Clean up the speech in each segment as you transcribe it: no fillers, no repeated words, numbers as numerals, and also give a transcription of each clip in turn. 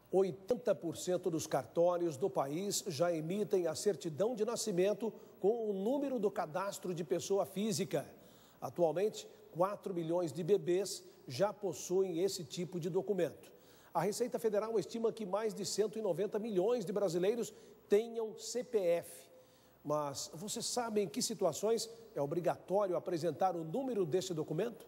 80% dos cartórios do país já emitem a certidão de nascimento com o número do cadastro de pessoa física. Atualmente, 4 milhões de bebês já possuem esse tipo de documento. A Receita Federal estima que mais de 190 milhões de brasileiros tenham CPF. Mas você sabe em que situações é obrigatório apresentar o número deste documento?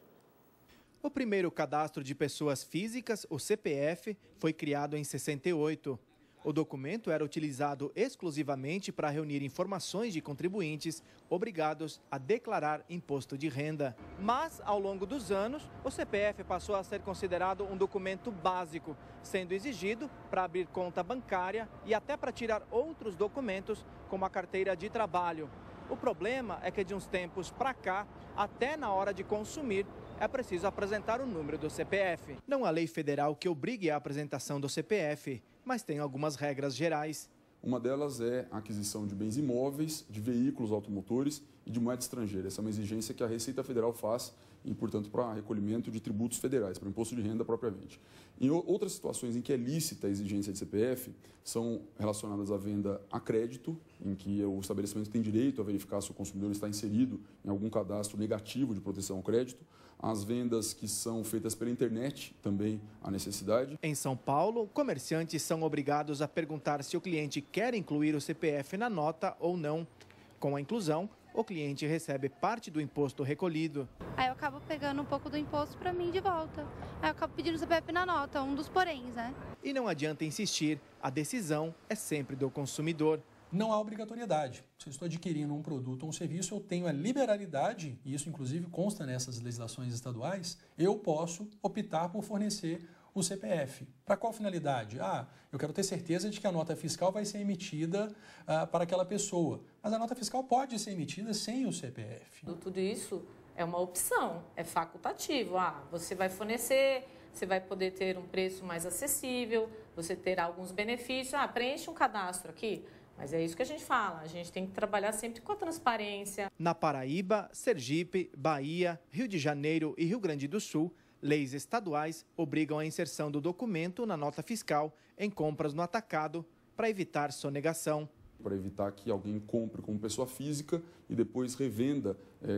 O primeiro cadastro de pessoas físicas, o CPF, foi criado em 68. O documento era utilizado exclusivamente para reunir informações de contribuintes obrigados a declarar imposto de renda. Mas, ao longo dos anos, o CPF passou a ser considerado um documento básico, sendo exigido para abrir conta bancária e até para tirar outros documentos, como a carteira de trabalho. O problema é que de uns tempos para cá, até na hora de consumir, é preciso apresentar o número do CPF. Não há lei federal que obrigue a apresentação do CPF, mas tem algumas regras gerais. Uma delas é a aquisição de bens imóveis, de veículos automotores e de moeda estrangeira. Essa é uma exigência que a Receita Federal faz e, portanto, para recolhimento de tributos federais, para o imposto de renda propriamente. Em outras situações em que é lícita a exigência de CPF, são relacionadas à venda a crédito, em que o estabelecimento tem direito a verificar se o consumidor está inserido em algum cadastro negativo de proteção ao crédito. As vendas que são feitas pela internet, também há necessidade. Em São Paulo, comerciantes são obrigados a perguntar se o cliente quer incluir o CPF na nota ou não. Com a inclusão, o cliente recebe parte do imposto recolhido. Aí eu acabo pegando um pouco do imposto para mim de volta. Aí eu acabo pedindo o CPF na nota, um dos poréns, né? E não adianta insistir, a decisão é sempre do consumidor. Não há obrigatoriedade. Se eu estou adquirindo um produto ou um serviço, eu tenho a liberalidade, e isso inclusive consta nessas legislações estaduais, eu posso optar por fornecer o CPF. Para qual finalidade? Eu quero ter certeza de que a nota fiscal vai ser emitida para aquela pessoa. Mas a nota fiscal pode ser emitida sem o CPF. Tudo isso é uma opção, é facultativo. Você vai fornecer, você vai poder ter um preço mais acessível, você terá alguns benefícios. Preenche um cadastro aqui. Mas é isso que a gente fala, a gente tem que trabalhar sempre com a transparência. Na Paraíba, Sergipe, Bahia, Rio de Janeiro e Rio Grande do Sul, leis estaduais obrigam a inserção do documento na nota fiscal em compras no atacado para evitar sonegação. Para evitar que alguém compre como pessoa física e depois revenda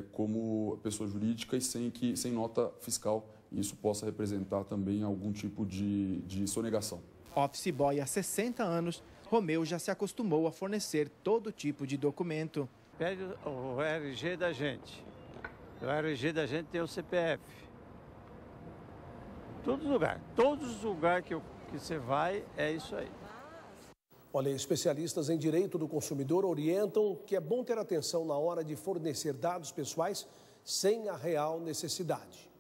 como pessoa jurídica e sem nota fiscal. Isso possa representar também algum tipo de sonegação. Office boy há 60 anos, Romeu já se acostumou a fornecer todo tipo de documento. Pede o RG da gente. O RG da gente tem o CPF. Todos os lugares que você vai, é isso aí. Olha, especialistas em direito do consumidor orientam que é bom ter atenção na hora de fornecer dados pessoais sem a real necessidade.